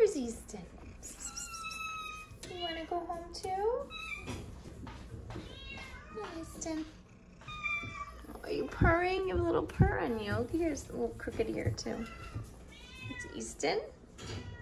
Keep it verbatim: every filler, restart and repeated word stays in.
Where's Easton? You wanna go home too? Easton. Are you purring? You have a little purr on you. Look, here's a little crooked ear too. It's Easton.